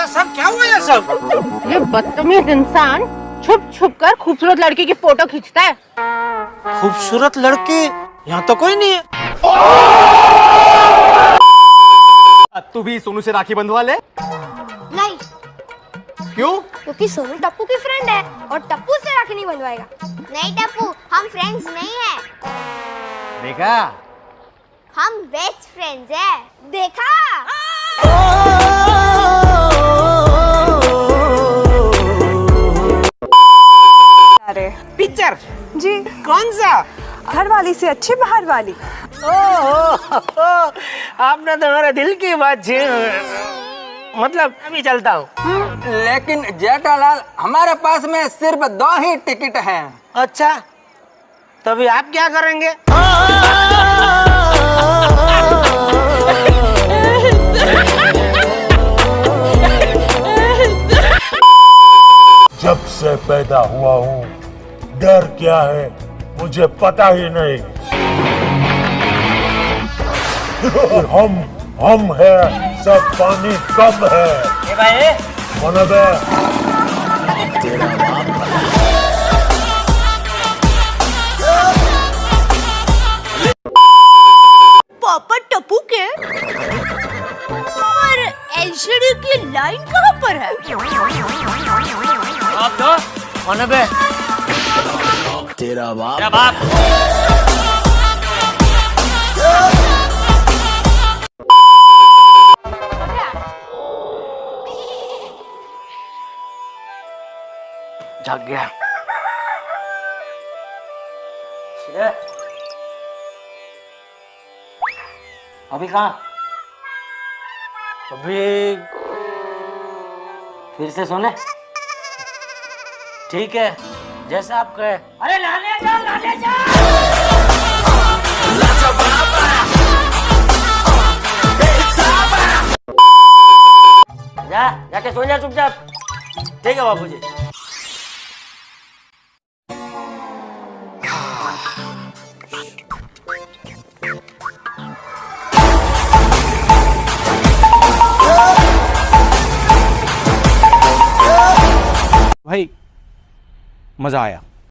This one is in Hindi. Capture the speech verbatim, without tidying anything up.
सब क्या हुआ ये सब? ये बदतमीज इंसान छुप छुप कर खूबसूरत लड़की की फोटो खींचता है। खूबसूरत लड़की? यहाँ तो कोई नहीं है। तू भी सोनू से राखी बंधवा ले। नहीं। क्यों? क्योंकि सोनू टप्पू की फ्रेंड है और टप्पू से राखी नहीं बंधवाएगा। नहीं टप्पू, हम फ्रेंड्स नहीं हैं। देखा? हम बेस्ट फ्रेंड्स हैं। देखा? अरे पिक्चर जी, कौन सा? घर वाली से अच्छी बाहर वाली। ओह, आपने तो मेरे दिल की बात छीन। मतलब अभी चलता हूँ। लेकिन जेठालाल, हमारे पास में सिर्फ दो ही टिकट हैं। अच्छा, तभी आप क्या करेंगे? जब से पैदा हुआ हूँ, डर क्या है मुझे पता ही नहीं। हम हम है, सब पानी कम है। ए भाई, मनबे पापा टप्पू के और एलसीडी की लाइन कहाँ पर है? आप दो मनबे तेरा बाप, तेरा बाप। जाग गया। अभी कहाँ? अभी फिर से सोने? ठीक है, जैसा आप कहे। अरे लाने जा, लाने जा। जा, जाके सो जा चुपचाप। ठीक है बाबूजी। भाई मजा आया।